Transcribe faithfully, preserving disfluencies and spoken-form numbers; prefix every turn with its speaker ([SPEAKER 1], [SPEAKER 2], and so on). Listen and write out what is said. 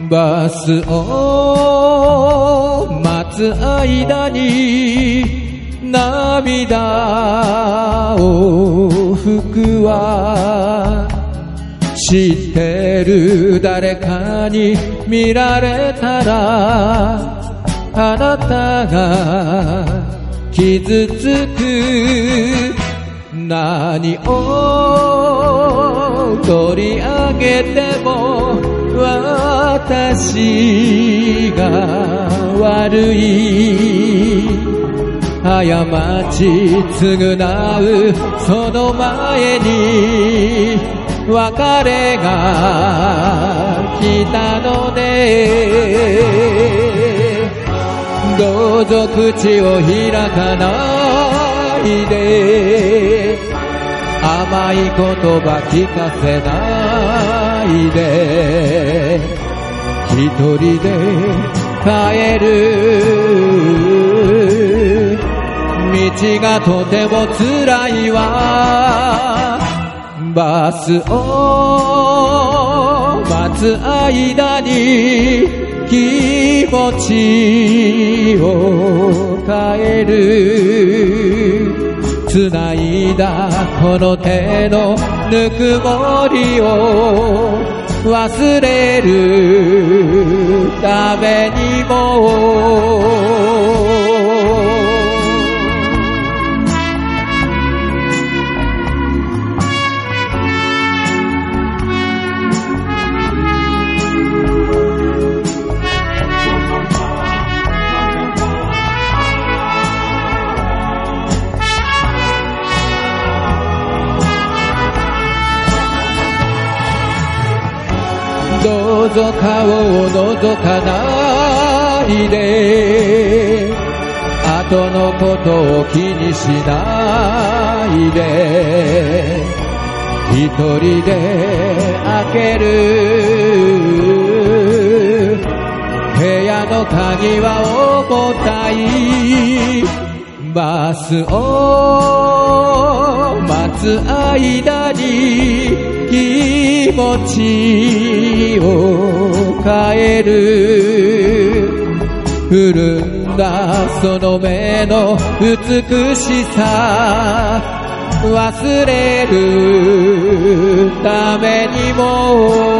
[SPEAKER 1] バスを待つ間に涙を拭くわ。知ってる誰かに見られたらあなたが傷つく。何を取り上げても私が悪い。過ち償うその前に別れが来たので、どうぞ口を開かないで、甘い言葉聞かせないで、一人で帰る道がとても辛いわ。バスを待つ間に気持ちを変える。繋いだこの手のぬくもりを忘れるためにも。どうぞ顔を覗かないで、後のことを気にしないで、一人で開ける部屋の鍵は重たい。バスを待つ間に気持ちを変える。潤んだその目の美しさ忘れるためにも